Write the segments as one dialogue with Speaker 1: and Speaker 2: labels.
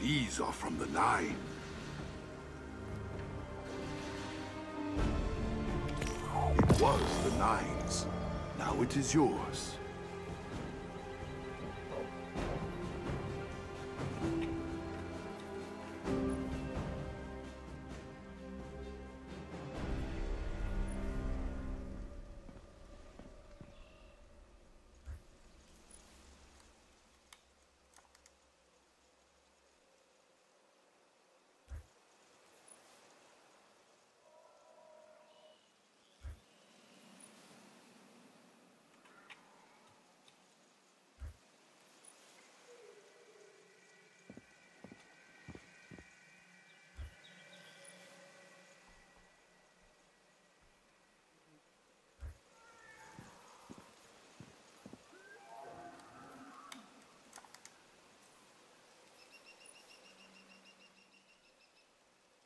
Speaker 1: These are from the Nine. It was the Nine's. Now it is yours.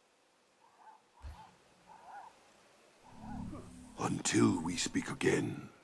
Speaker 1: Until we speak again.